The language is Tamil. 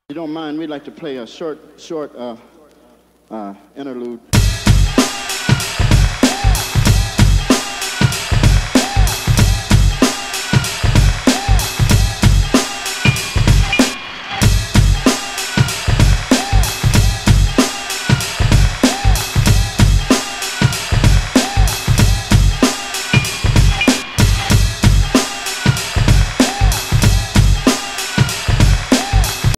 you don't mind, we'd like to play a short interlude.